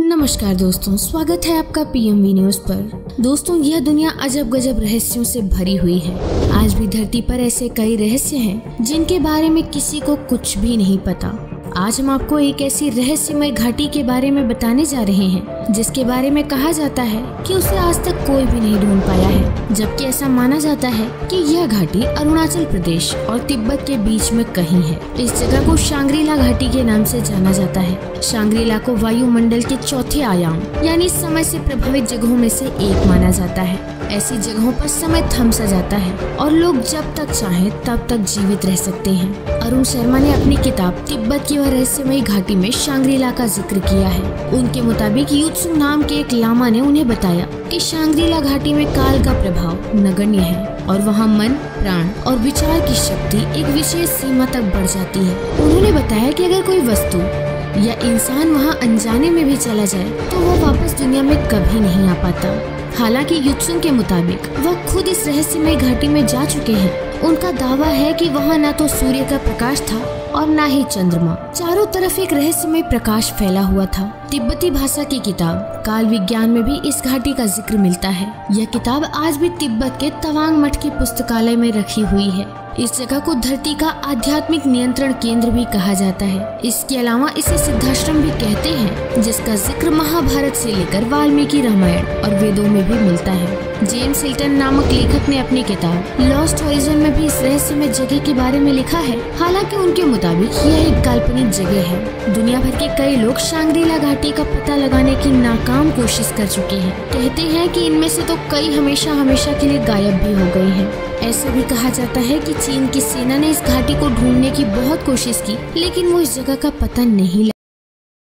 नमस्कार दोस्तों, स्वागत है आपका पीएमवी न्यूज पर। दोस्तों, यह दुनिया अजब गजब रहस्यों से भरी हुई है। आज भी धरती पर ऐसे कई रहस्य हैं जिनके बारे में किसी को कुछ भी नहीं पता। आज हम आपको एक ऐसी रहस्यमय घाटी के बारे में बताने जा रहे हैं जिसके बारे में कहा जाता है कि उसे आज तक कोई भी नहीं ढूंढ पाया है, जबकि ऐसा माना जाता है कि यह घाटी अरुणाचल प्रदेश और तिब्बत के बीच में कहीं है। इस जगह को शangri-la घाटी के नाम से जाना जाता है। shangri-la को वायुमंडल के चौथे आयाम यानी समय से प्रभावित जगहों में से एक माना जाता है। ऐसी जगहों पर समय थम सा जाता है और लोग जब तक चाहें तब तक जीवित रह सकते हैं। अरुण शर्मा ने अपनी किताब तिब्बत की वह रहस्यमयी घाटी में shangri-la का जिक्र किया है। उनके मुताबिक युत्सुंग नाम के एक लामा ने उन्हें बताया कि shangri-la घाटी में काल का प्रभाव नगण्य है और वहाँ मन, प्राण और विचार की शक्ति एक विशेष सीमा तक बढ़ जाती है। उन्होंने बताया कि अगर कोई वस्तु या इंसान वहाँ अनजाने में भी चला जाए तो वो वापस दुनिया में कभी नहीं आ पाता। हालांकि युत्सुंग के मुताबिक वह खुद इस रहस्यमय घाटी में जा चुके हैं। उनका दावा है कि वहाँ न तो सूर्य का प्रकाश था और न ही चंद्रमा। चारों तरफ एक रहस्यमय प्रकाश फैला हुआ था। तिब्बती भाषा की किताब काल विज्ञान में भी इस घाटी का जिक्र मिलता है। यह किताब आज भी तिब्बत के तवांग मठ के पुस्तकालय में रखी हुई है। इस जगह को धरती का आध्यात्मिक नियंत्रण केंद्र भी कहा जाता है। इसके अलावा इसे सिद्धाश्रम भी कहते हैं, जिसका जिक्र महाभारत से लेकर वाल्मीकि रामायण और वेदों में भी मिलता है। जेम्स हिल्टन नामक लेखक ने अपनी किताब लॉस्ट हॉरिजन में भी इस रहस्यमय जगह के बारे में लिखा है। हालांकि उनके मुताबिक यह एक काल्पनिक जगह है। दुनिया भर के कई लोग shangri-la घाटी का पता लगाने की नाकाम कोशिश कर चुके हैं। कहते हैं कि इनमें से तो कई हमेशा हमेशा के लिए गायब भी हो गए हैं। ऐसा भी कहा जाता है कि चीन की सेना ने इस घाटी को ढूंढने की बहुत कोशिश की, लेकिन वो इस जगह का पता नहीं